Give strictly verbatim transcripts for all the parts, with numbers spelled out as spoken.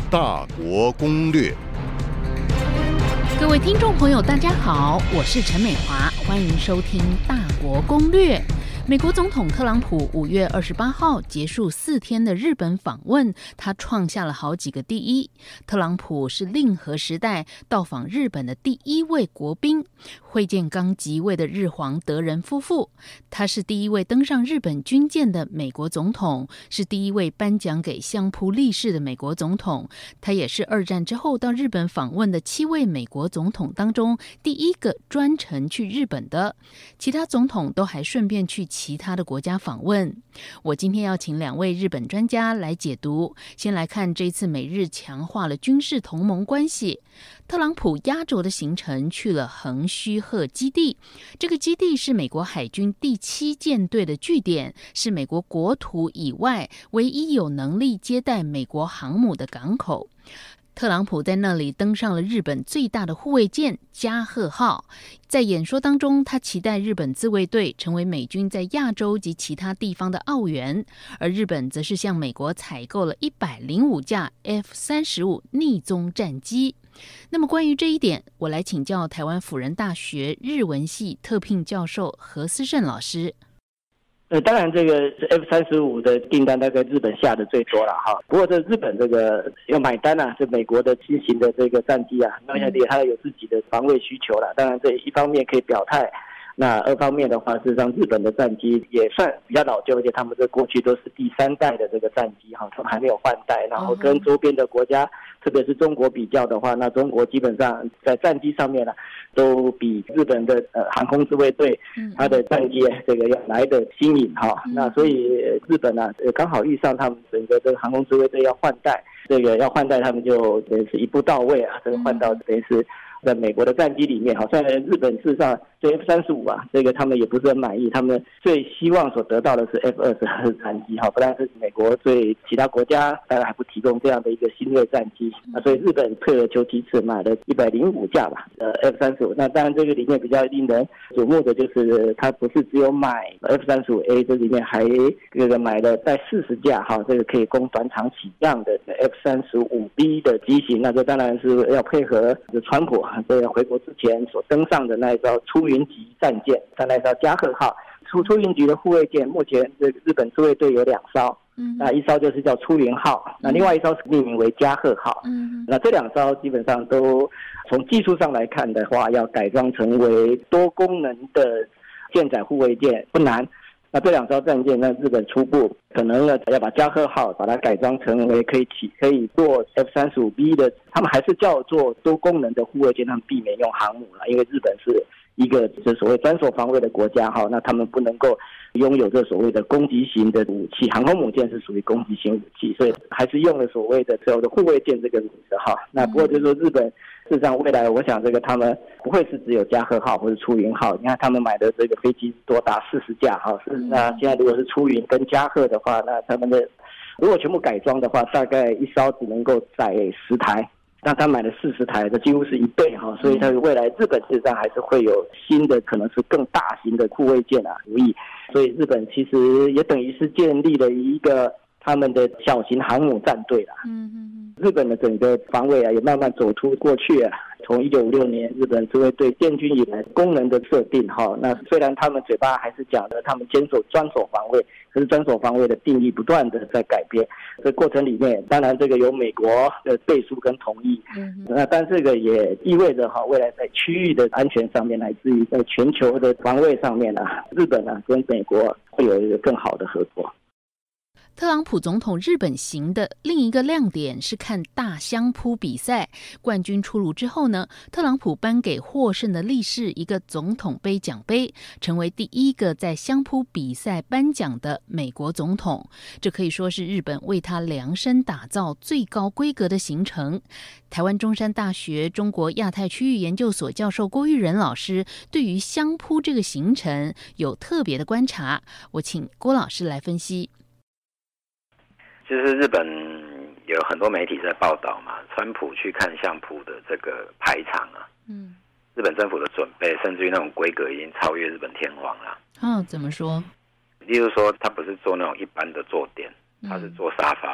大国攻略。 各位听众朋友大家好，我是陈美华，欢迎收听大国攻略。美国总统特朗普五月二十八号结束四天的日本访问，他创下了好几个第一。特朗普是令和时代到访日本的第一位国宾，会见刚即位的日皇德仁夫妇。他是第一位登上日本军舰的美国总统，是第一位颁奖给相扑力士的美国总统。他也是二战之后到日本访问的七位美国总统当中第一个专程去日本的，其他总统都还顺便去其他的国家访问。我今天要请两位日本专家来解读。先来看这次美日强化了军事同盟关系。特朗普压轴的行程去了横须贺基地，这个基地是美国海军第七舰队的据点，是美国国土以外唯一有能力接待美国航母的港口。特朗普在那里登上了日本最大的护卫舰加贺号，在演说当中，他期待日本自卫队成为美军在亚洲及其他地方的澳元，而日本则是向美国采购了一百零五架 F 三十五 逆踪战机。那么关于这一点，我来请教台湾辅仁大学日文系特聘教授何思胜老师。 呃，当然，这个 F 三十五 的订单大概日本下的最多了哈。不过，这日本这个要买单啊，是美国的新型的这个战机啊，那它有自己的防卫需求了。当然，这一方面可以表态，那二方面的话，事实上日本的战机也算比较老旧，而且他们这过去都是第三代的这个战机哈，他们还没有换代。然后跟周边的国家，特别是中国比较的话，那中国基本上在战机上面呢，都比日本的呃航空自卫队它的战机这个要来的新颖哈。那所以日本呢，刚好遇上他们整个这个航空自卫队要换代，这个要换代，他们就等于是一步到位啊，这个换到等于是在美国的战机里面。好像日本事实上对 F 三十五 啊，这个他们也不是很满意，他们最希望所得到的是 F 二十二 战机哈，不但是美国对其他国家当然还不提供这样的一个新锐战机啊，所以日本退而求其次买了一百零五架吧，呃 F 三十五。那当然这个里面比较令人瞩目的就是它不是只有买 F 三十五 A， 这里面还这个买了在四十架哈，这个可以供短场起降的 F 三十五 B 的机型。那这当然是要配合川普这个回国之前所登上的那一艘出云级战舰，它那艘加贺号。出出云级的护卫舰，目前这个日本自卫队有两艘，嗯，那一艘就是叫出云号，那另外一艘是命名为加贺号，嗯，那这两艘基本上都从技术上来看的话，要改装成为多功能的舰载护卫舰不难。那这两艘战舰呢，日本初步可能呢要把加贺号把它改装成为可以起可以做 F 三十五 B 的，他们还是叫做多功能的护卫舰，他们避免用航母了，因为日本是一个这所谓专守防卫的国家哈，那他们不能够拥有这所谓的攻击型的武器，航空母舰是属于攻击型武器，所以还是用了所谓的所有的护卫舰这个名字哈。那不过就是说日本事实上未来我想这个他们不会是只有加贺号或者出云号，你看他们买的这个飞机多达四十架哈，是那现在如果是出云跟加贺的话，那他们的如果全部改装的话，大概一艘只能够载十台。那他买了四十台，这几乎是一倍哈，所以他未来日本事实上还是会有新的，可能是更大型的护卫舰啊服役，所以日本其实也等于是建立了一个他们的小型航母战队啦。嗯嗯，日本的整个防卫啊，也慢慢走出过去啊。从一九五六年日本自卫队建军以来功能的设定哈，那虽然他们嘴巴还是讲的他们坚守专守防卫，可是专守防卫的定义不断的在改变。这过程里面，当然这个有美国的背书跟同意，嗯，那但这个也意味着哈，未来在区域的安全上面，乃至于在全球的防卫上面啊，日本啊跟美国会有一个更好的合作。 特朗普总统日本行的另一个亮点是看大相扑比赛，冠军出炉之后呢，特朗普颁给获胜的力士一个总统杯奖杯，成为第一个在相扑比赛颁奖的美国总统。这可以说是日本为他量身打造最高规格的行程。台湾中山大学中国亚太区域研究所教授郭玉仁老师对于相扑这个行程有特别的观察，我请郭老师来分析。 其实日本有很多媒体在报道嘛，川普去看相扑的这个排场啊，嗯，日本政府的准备，甚至于那种规格已经超越日本天皇了。 嗯、哦，怎么说？ 例如说，他不是坐那种一般的坐垫，他是坐沙发，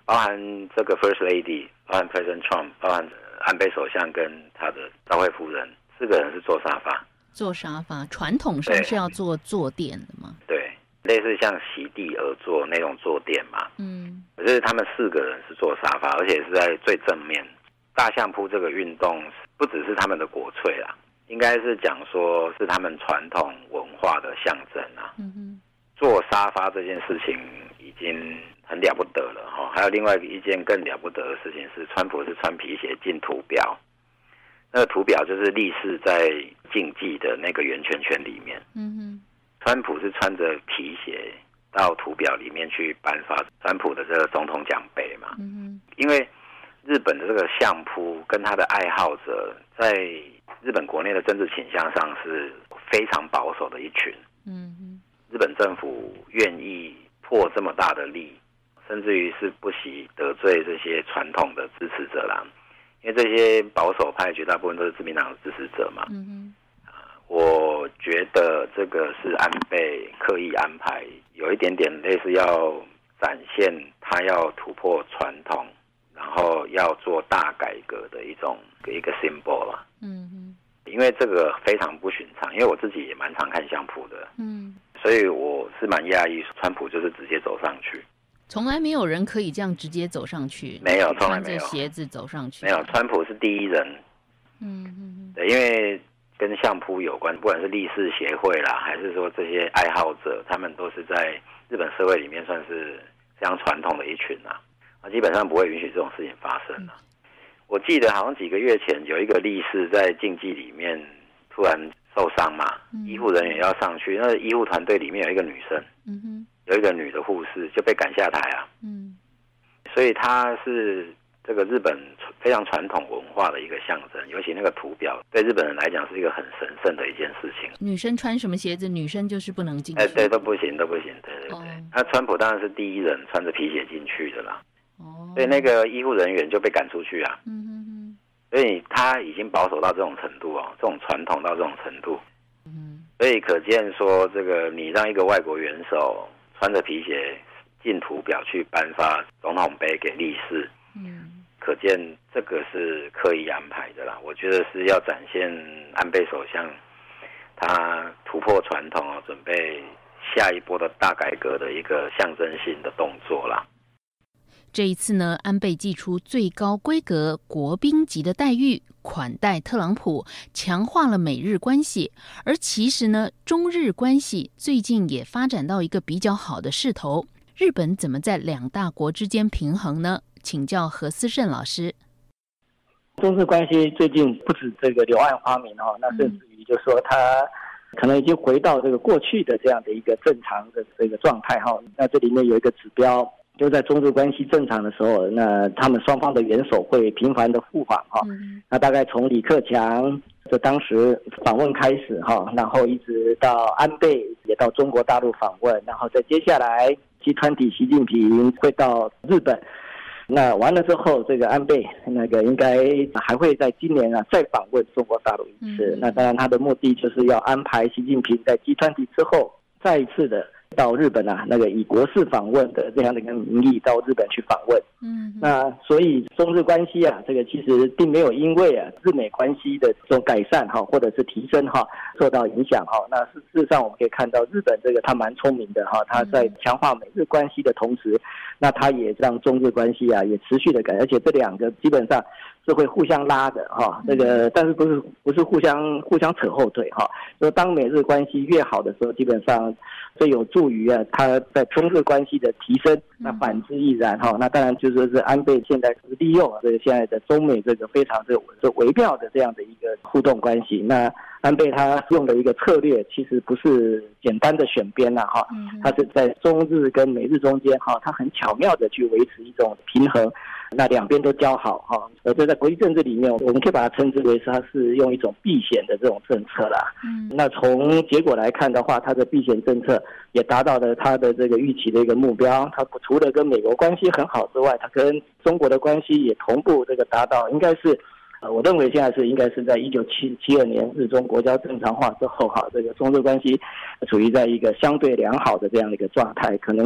包含这个 First Lady， 包含 President Trump， 包含安倍首相跟他的昭惠夫人，四个人是坐沙发。 坐沙发，传统上是要坐坐垫的吗？ 对，类似像席地而坐那种坐垫嘛。嗯，可是他们四个人是坐沙发，而且是在最正面。大相扑这个运动不只是他们的国粹啦，应该是讲说是他们传统文化的象征啊。嗯哼，坐沙发这件事情已经很了不得了哈。还有另外一件更了不得的事情是，川普是穿皮鞋进图表，那个图表就是立誓在竞技的那个圆圈圈里面。嗯哼，川普是穿着皮鞋到图表里面去颁发川普的这个总统奖杯嘛。嗯哼，因为日本的这个相扑跟他的爱好者在日本国内的政治倾向上是非常保守的一群。嗯哼，日本政府愿意破这么大的力，甚至于是不惜得罪这些传统的支持者啦，因为这些保守派绝大部分都是自民党的支持者嘛。嗯哼，我觉得这个是安倍刻意安排，有一点点类似要展现他要突破传统，然后要做大改革的一种一个 symbol 啦。嗯哼，因为这个非常不寻常，因为我自己也蛮常看相扑的。嗯，所以我是蛮讶异，川普就是直接走上去。 从来没有人可以这样直接走上去， 没有，从来没有。 穿着鞋子走上去， 没有。川普是第一人。嗯嗯，对，因为跟相扑有关，不管是立士协会啦，还是说这些爱好者，他们都是在日本社会里面算是非常传统的一群啊，基本上不会允许这种事情发生啊。我记得好像几个月前有一个力士在竞技里面突然受伤嘛，嗯、医护人员要上去，那医护团队里面有一个女生，嗯哼，有一个女的护士就被赶下台啊。嗯，所以她是这个日本非常传统文化的一个象征，尤其那个图表对日本人来讲是一个很神圣的一件事情。 女生穿什么鞋子，女生就是不能进去。 哎，对，都不行，都不行，对对对。那、哦、川普当然是第一人穿着皮鞋进去的啦。哦，所以那个医护人员就被赶出去啊。嗯哼哼。所以他已经保守到这种程度哦，这种传统到这种程度。嗯。所以可见说，这个你让一个外国元首穿着皮鞋进图表去颁发总统杯给力士，嗯，可见这个是刻意安排的啦。我觉得是要展现安倍首相他突破传统哦，准备下一波的大改革的一个象征性的动作啦。 这一次呢，安倍祭出最高规格国宾级的待遇，款待特朗普，强化了美日关系。而其实呢，中日关系最近也发展到一个比较好的势头。日本怎么在两大国之间平衡呢？请教何思胜老师。 中日关系最近不止这个柳暗花明哦，那甚至于就说它可能已经回到这个过去的这样的一个正常的这个状态哈。那这里面有一个指标，就在中日关系正常的时候，那他们双方的元首会频繁的互访哈。嗯、那大概从李克强这当时访问开始哈，然后一直到安倍也到中国大陆访问，然后再接下来集团体习近平会到日本。那完了之后，这个安倍那个应该还会在今年啊再访问中国大陆一次。嗯、那当然，他的目的就是要安排习近平在集团体之后再一次的到日本啊，那个以国事访问的这样的一个名义到日本去访问。嗯，那所以中日关系啊，这个其实并没有因为啊日美关系的这种改善哈，或者是提升哈受到影响哈。那事实上我们可以看到，日本这个他蛮聪明的哈，他在强化美日关系的同时，那他也让中日关系啊也持续的改，而且这两个基本上是会互相拉的哈。这个但是不是不是互相互相扯后腿哈。说当美日关系越好的时候，基本上最有助于啊他在中日关系的提升。那反之亦然哈。那当然就说是安倍现在是利用这个现在的中美这个非常这这微妙的这样的一个互动关系。那安倍他用的一个策略其实不是简单的选边啦哈，他是在中日跟美日中间哈，他很巧妙的去维持一种平衡。那两边都交好哈，而这在国际政治里面，我们可以把它称之为是它是用一种避险的这种政策啦。嗯，那从结果来看的话，它的避险政策也达到了它的这个预期的一个目标。它除了跟美国关系很好之外，它跟中国的关系也同步这个达到，应该是。呃，我认为现在是应该是在一九七二年日中国交正常化之后哈，这个中日关系处于在一个相对良好的这样的一个状态，可能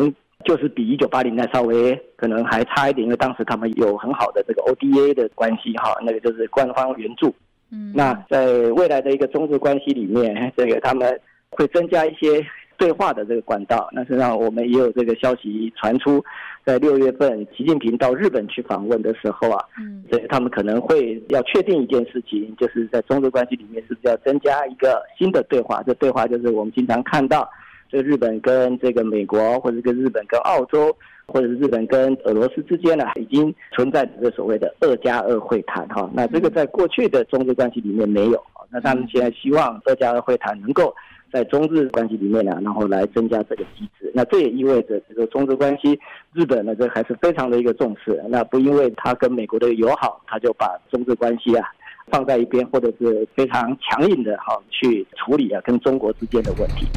就是比一九八零年代稍微可能还差一点，因为当时他们有很好的这个 O D A 的关系哈，那个就是官方援助。嗯，那在未来的一个中日关系里面，这个他们会增加一些对话的这个管道。那实际上我们也有这个消息传出，在六月份习近平到日本去访问的时候啊，嗯，所以他们可能会要确定一件事情，就是在中日关系里面是不是要增加一个新的对话。这对话就是我们经常看到这个日本跟这个美国，或者跟日本跟澳洲，或者是日本跟俄罗斯之间呢，已经存在着所谓的二加二会谈哈。那这个在过去的中日关系里面没有，那他们现在希望二加二会谈能够在中日关系里面呢，然后来增加这个机制。那这也意味着这个中日关系，日本呢这还是非常的一个重视。那不因为他跟美国的友好，他就把中日关系啊放在一边，或者是非常强硬的哈去处理啊跟中国之间的问题。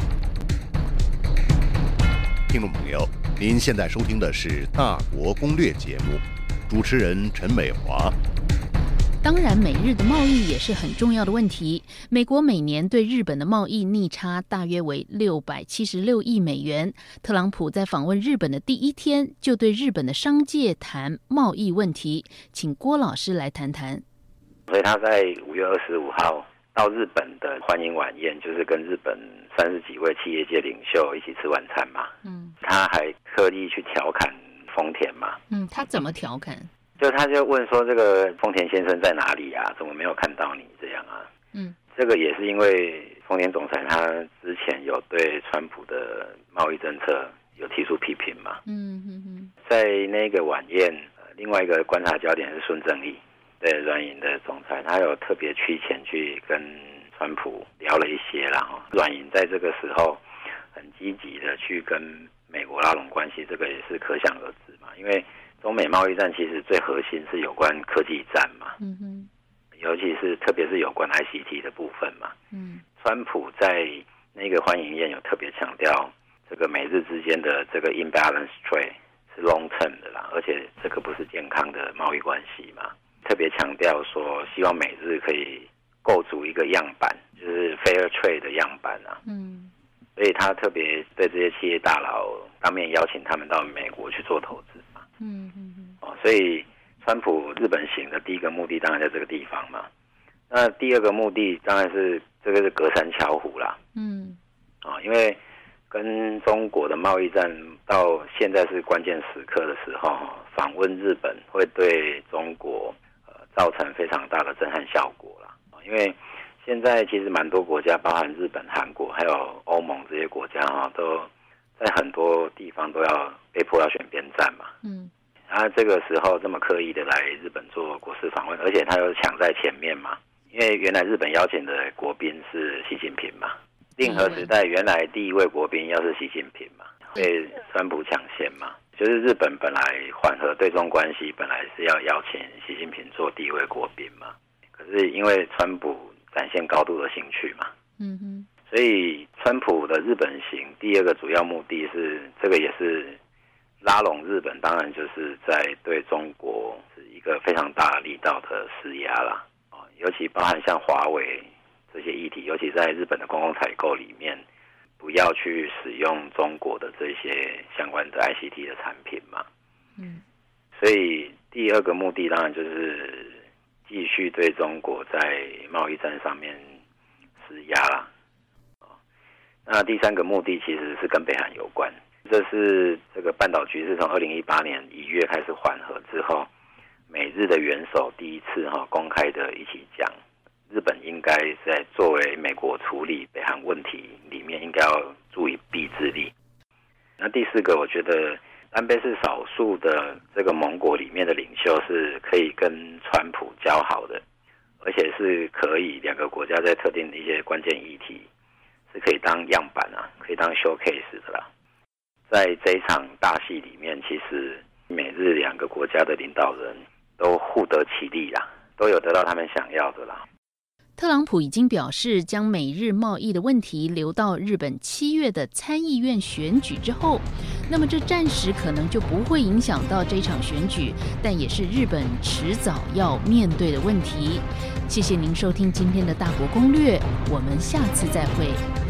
听众朋友，您现在收听的是《大国攻略》节目，主持人陈美华。 当然，美日的贸易也是很重要的问题。美国每年对日本的贸易逆差大约为六百七十六亿美元。特朗普在访问日本的第一天，就对日本的商界谈贸易问题，请郭老师来谈谈。 所以他在五月二十五号到日本的欢迎晚宴，就是跟日本三十几位企业界领袖一起吃晚餐嘛。嗯，他还特意去调侃丰田嘛。嗯， 他怎么调侃？ 就他就问说，这个丰田先生在哪里啊？怎么没有看到你这样啊？嗯，这个也是因为丰田总裁他之前有对川普的贸易政策有提出批评嘛。嗯嗯嗯，在那个晚宴，另外一个观察焦点是孙正义，对软银的总裁，他有特别趋前去跟川普聊了一些啦。软银在这个时候很积极的去跟美国拉拢关系，这个也是可想而知嘛，因为中美贸易战其实最核心是有关科技战嘛，嗯哼，尤其是特别是有关 I C T 的部分嘛，嗯，川普在那个欢迎宴有特别强调，这个美日之间的这个 imbalance trade 是 long term 的啦，而且这个不是健康的贸易关系嘛，特别强调说希望美日可以构筑一个样板，就是 fair trade 的样板啊，嗯，所以他特别对这些企业大佬当面邀请他们到美国去做投资。嗯嗯嗯，哦，所以川普日本行的第一个目的当然在这个地方嘛。那第二个目的当然是这个是隔山敲虎啦。嗯，哦，因为跟中国的贸易战到现在是关键时刻的时候，访问日本会对中国呃造成非常大的震撼效果啦。因为现在其实蛮多国家，包含日本、韩国还有欧盟这些国家哈，都在很多地方都要被迫要选边站嘛，嗯，然后这个时候这么刻意的来日本做国事访问，而且他又抢在前面嘛，因为原来日本邀请的国宾是习近平嘛，令和时代原来第一位国宾要是习近平嘛，被川普抢先嘛，就是日本本来缓和对中关系，本来是要邀请习近平做第一位国宾嘛，可是因为川普展现高度的兴趣嘛，嗯哼。所以川普的日本行第二个主要目的是，这个也是拉拢日本，当然就是在对中国是一个非常大力道的施压啦，尤其包含像华为这些议题，尤其在日本的公共采购里面，不要去使用中国的这些相关的 I C T 的产品嘛。嗯，所以第二个目的当然就是继续对中国在贸易战上面施压啦。那第三个目的其实是跟北韩有关，这是这个半岛局势从二零一八年一月开始缓和之后，美日的元首第一次哈公开的一起讲，日本应该在作为美国处理北韩问题里面应该要注以臂之力。那第四个，我觉得安倍是少数的这个盟国里面的领袖是可以跟川普交好的，而且是可以两个国家在特定的一些关键议题是可以当样板啊，可以当 showcase 的啦。在这一场大戏里面，其实美日两个国家的领导人都互得其利啦，都有得到他们想要的啦。 特朗普已经表示，将美日贸易的问题留到日本七月的参议院选举之后，那么这暂时可能就不会影响到这场选举，但也是日本迟早要面对的问题。谢谢您收听今天的大国攻略，我们下次再会。